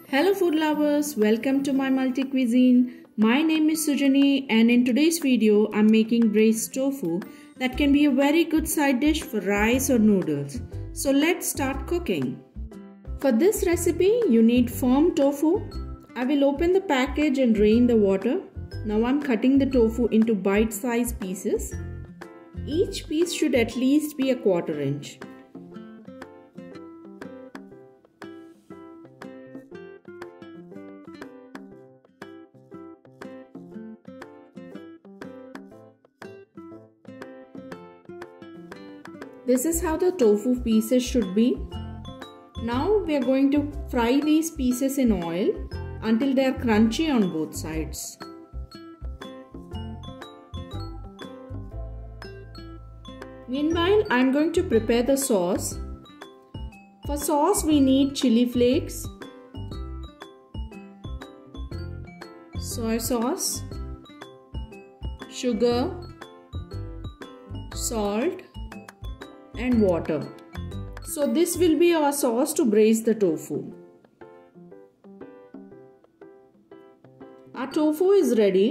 Hello food lovers, welcome to my multi cuisine. My name is Sujani and in today's video I'm making braised tofu that can be a very good side dish for rice or noodles. So let's start cooking. For this recipe you need firm tofu. I will open the package and drain the water. Now I'm cutting the tofu into bite-sized pieces. Each piece should at least be a 1/4 inch. This is how the tofu pieces should be. Now we are going to fry these pieces in oil until they are crunchy on both sides. Meanwhile, I am going to prepare the sauce. For sauce we need chili flakes, soy sauce, sugar, salt and water. So this will be our sauce to braise the tofu. Our tofu is ready.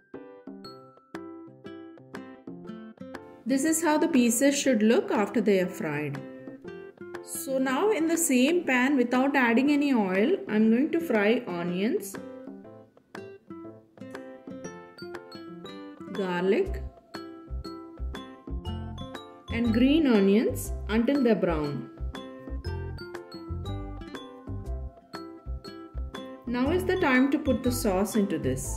This is how the pieces should look after they are fried. So now in the same pan, without adding any oil, I'm going to fry onions, garlic and green onions until they're brown. Now is the time to put the sauce into this.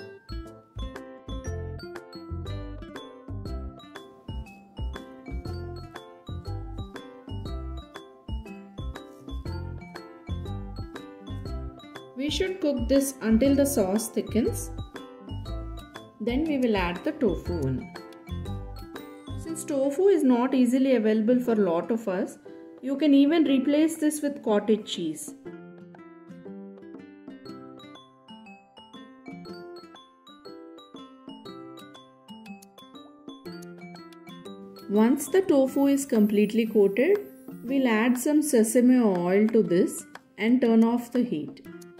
We should cook this until the sauce thickens. Then we will add the tofu in. Since tofu is not easily available for a lot of us, you can even replace this with cottage cheese. Once the tofu is completely coated, we'll add some sesame oil to this and turn off the heat.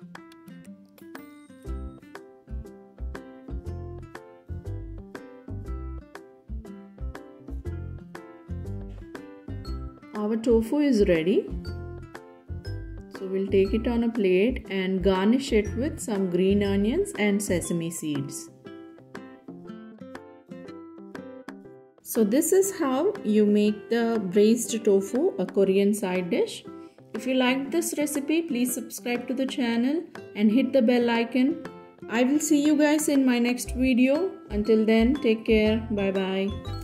Our tofu is ready. So we'll take it on a plate and garnish it with some green onions and sesame seeds. So this is how you make the braised tofu, a Korean side dish. If you liked this recipe, please subscribe to the channel and hit the bell icon. I will see you guys in my next video. Until then, take care. Bye bye.